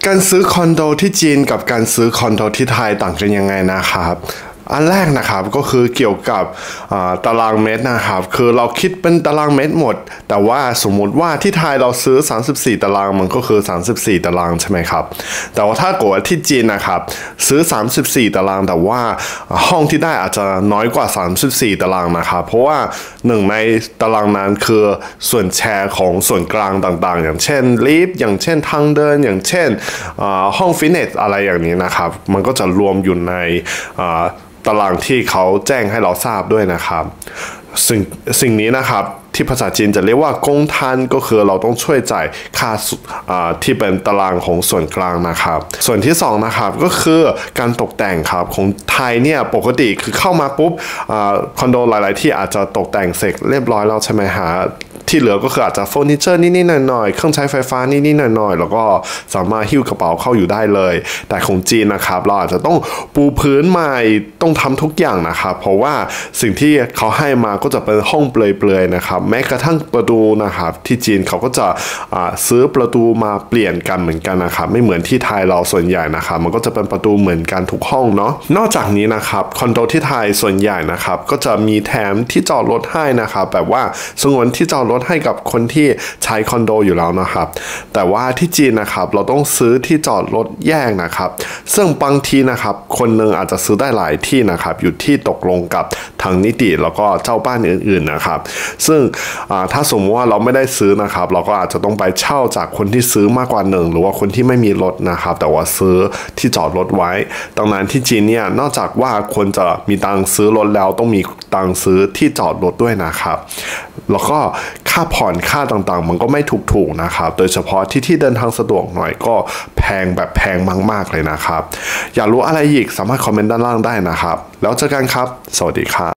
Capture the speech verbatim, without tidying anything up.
การซื้อคอนโดที่จีนกับการซื้อคอนโดที่ไทยต่างกันยังไงนะครับอันแรกนะครับก็คือเกี่ยวกับตารางเมตรนะครับคือเราคิดเป็นตารางเมตรหมดแต่ว่าสมมุติว่าที่ไทยเราซื้อสามสิบสี่ตารางมันก็คือสามสิบสี่ตารางใช่ไหมครับแต่ว่าถ้าเกิดที่จีนนะครับซื้อสามสิบสี่ตารางแต่ว่าห้องที่ได้อาจจะน้อยกว่าสามสิบสี่ตารางนะครับเพราะว่าหนึ่งในตารางนั้นคือส่วนแชร์ของส่วนกลางต่างๆอย่างเช่นลิฟต์อย่างเช่นทางเดินอย่างเช่นห้องฟิตเนสอะไรอย่างนี้นะครับมันก็จะรวมอยู่ในตารางที่เขาแจ้งให้เราทราบด้วยนะครับสิ่งสิ่งนี้นะครับที่ภาษาจีนจะเรียกว่ากงทันก็คือเราต้องช่วยจ่ายค่าที่เป็นตารางของส่วนกลางนะครับส่วนที่สองนะครับก็คือการตกแต่งครับของไทยเนี่ยปกติคือเข้ามาปุ๊บคอนโดหลายๆที่อาจจะตกแต่งเสร็จเรียบร้อยแล้วใช่ไหมฮะที่เหลือก็คืออาจจะเฟอร์นิเจอร์นิดๆหน่อยๆเครื่องใช้ไฟฟ้านิดๆหน่อยๆแล้วก็สามารถหิ้วกระเป๋าเข้าอยู่ได้เลยแต่ของจีนนะครับเราอาจจะต้องปูพื้นใหม่ต้องทำทุกอย่างนะครับเพราะว่าสิ่งที่เขาให้มาก็จะเป็นห้องเปลือยๆนะครับแม้กระทั่งประตูนะครับที่จีนเขาก็จะซื้อประตูมาเปลี่ยนกันเหมือนกันนะครับไม่เหมือนที่ไทยเราส่วนใหญ่นะครับมันก็จะเป็นประตูเหมือนกันทุกห้องเนาะนอกจากนี้นะครับคอนโดที่ไทยส่วนใหญ่นะครับก็จะมีแถมที่จอดรถให้นะครับแบบว่าสงวนที่จอดรถให้กับคนที่ใช้คอนโดอยู่แล้วนะครับแต่ว่าที่จีนนะครับเราต้องซื้อที่จอดรถแยกนะครับซึ่งบางทีนะครับคนหนึ่งอาจจะซื้อได้หลายที่นะครับอยู่ที่ตกลงกับทางนิติแล้วก็เจ้าบ้านอื่นๆนะครับซึ่งถ้าสมมติว่าเราไม่ได้ซื้อนะครับเราก็อาจจะต้องไปเช่าจากคนที่ซื้อมากกว่าหนึ่งหรือว่าคนที่ไม่มีรถนะครับแต่ว่าซื้อที่จอดรถไว้ดังนั้นที่จีนเนี่ยนอกจากว่าคนจะมีตังค์ซื้อรถแล้วต้องมีตังค์ซื้อที่จอดรถด้วยนะครับแล้วก็ค่าผ่อนค่าต่างๆมันก็ไม่ถูกๆนะครับโดยเฉพาะที่ที่เดินทางสะดวกหน่อยก็แพงแบบแพงมากๆเลยนะครับอยากรู้อะไรอีกสามารถคอมเมนต์ด้านล่างได้นะครับแล้วเจอกันครับสวัสดีครับ